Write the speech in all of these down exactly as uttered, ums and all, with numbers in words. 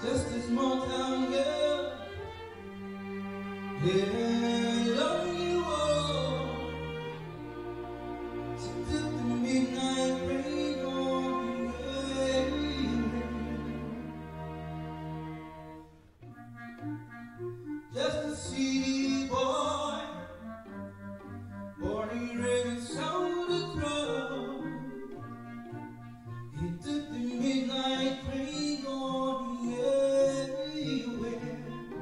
just a small town girl. Yeah, love you all. She took the midnight rain on me. Just a city boy, born and raised on the throne. He took the midnight train on me everywhere.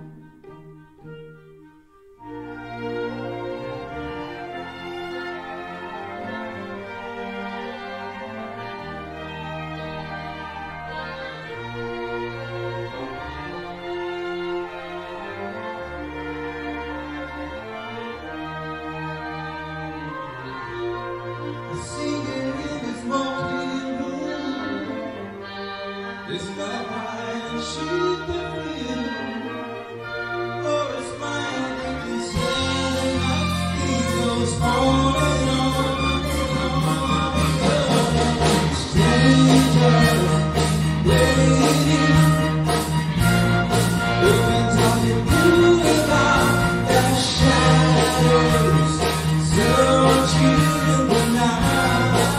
It's not mine, she's the real. For a smile that can say the night goes on and on and on. Strangers waiting, we've been talking through about the shadows, searching in the night.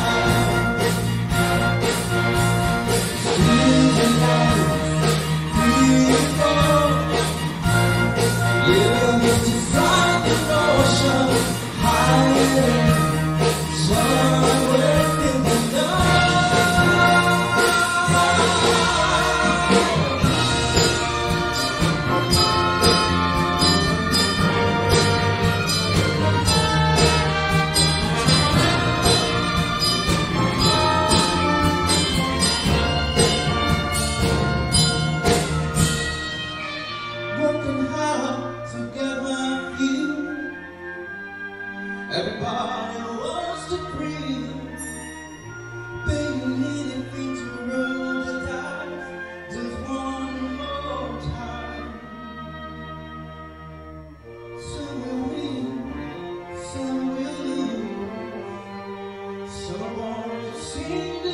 Everybody wants to breathe, begging anything to roll the dice just one more time. Some will win, some will lose, some won't seem to